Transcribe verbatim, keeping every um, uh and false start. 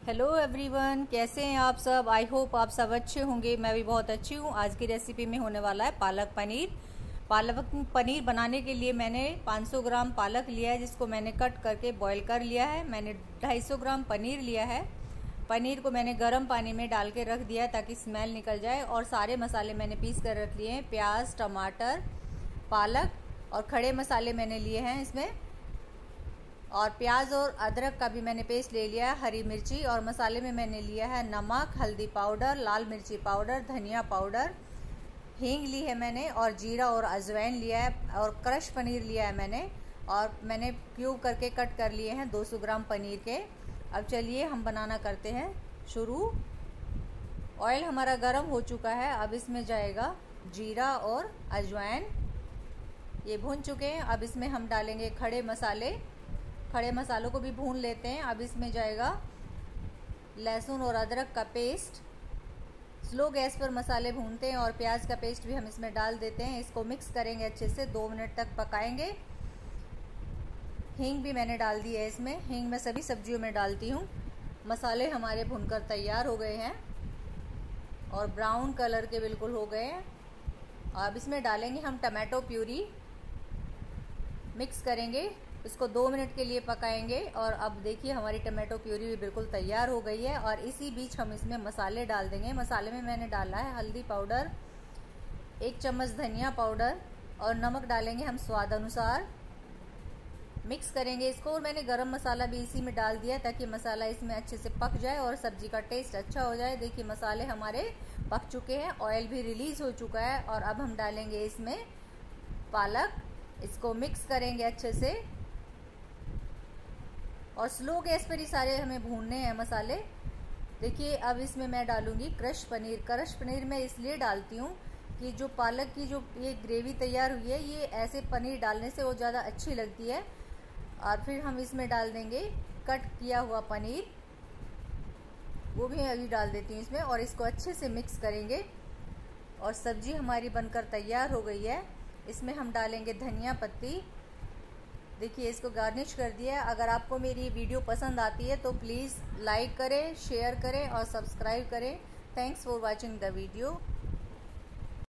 Hello everyone, कैसे हैं आप सब। आई होप आप सब अच्छे होंगे। मैं भी बहुत अच्छी हूँ। आज की रेसिपी में होने वाला है पालक पनीर। पालक पनीर बनाने के लिए मैंने पाँच सौ ग्राम पालक लिया है, जिसको मैंने कट करके बॉईल कर लिया है। मैंने दो सौ पचास ग्राम पनीर लिया है। पनीर को मैंने गर्म पानी में डाल के रख दिया है ताकि स्मेल निकल जाए। और सारे मसाले मैंने पीस कर रख लिए हैं। प्याज, टमाटर, पालक और खड़े मसाले मैंने लिए हैं इसमें। और प्याज और अदरक का भी मैंने पेस्ट ले लिया है। हरी मिर्ची और मसाले में मैंने लिया है नमक, हल्दी पाउडर, लाल मिर्ची पाउडर, धनिया पाउडर, हींग ली है मैंने, और जीरा और अजवाइन लिया है, और क्रश पनीर लिया है मैंने। और मैंने क्यूब करके कट कर लिए हैं दो सौ ग्राम पनीर के। अब चलिए हम बनाना करते हैं शुरू। ऑयल हमारा गर्म हो चुका है। अब इसमें जाएगा जीरा और अजवाइन, ये भून चुके हैं। अब इसमें हम डालेंगे खड़े मसाले। खड़े मसालों को भी भून लेते हैं। अब इसमें जाएगा लहसुन और अदरक का पेस्ट। स्लो गैस पर मसाले भूनते हैं और प्याज का पेस्ट भी हम इसमें डाल देते हैं। इसको मिक्स करेंगे अच्छे से, दो मिनट तक पकाएंगे। हींग भी मैंने डाल दी है इसमें। हींग मैं सभी सब्जियों में डालती हूँ। मसाले हमारे भूनकर तैयार हो गए हैं और ब्राउन कलर के बिल्कुल हो गए हैं। अब इसमें डालेंगे हम टमाटो प्यूरी। मिक्स करेंगे, इसको दो मिनट के लिए पकाएंगे। और अब देखिए हमारी टमाटो प्यूरी भी बिल्कुल तैयार हो गई है। और इसी बीच हम इसमें मसाले डाल देंगे। मसाले में मैंने डाला है हल्दी पाउडर, एक चम्मच धनिया पाउडर, और नमक डालेंगे हम स्वाद अनुसार। मिक्स करेंगे इसको। और मैंने गरम मसाला भी इसी में डाल दिया ताकि मसाला इसमें अच्छे से पक जाए और सब्जी का टेस्ट अच्छा हो जाए। देखिए मसाले हमारे पक चुके हैं, ऑयल भी रिलीज हो चुका है। और अब हम डालेंगे इसमें पालक। इसको मिक्स करेंगे अच्छे से और स्लो गैस पर ही सारे हमें भूनने हैं मसाले। देखिए अब इसमें मैं डालूंगी क्रश पनीर। क्रश पनीर मैं इसलिए डालती हूँ कि जो पालक की जो ये ग्रेवी तैयार हुई है, ये ऐसे पनीर डालने से वो ज़्यादा अच्छी लगती है। और फिर हम इसमें डाल देंगे कट किया हुआ पनीर, वो भी अभी डाल देती हूँ इसमें। और इसको अच्छे से मिक्स करेंगे। और सब्जी हमारी बनकर तैयार हो गई है। इसमें हम डालेंगे धनिया पत्ती। देखिए इसको गार्निश कर दिया है। अगर आपको मेरी वीडियो पसंद आती है तो प्लीज़ लाइक करें, शेयर करें और सब्सक्राइब करें। Thanks for watching the video.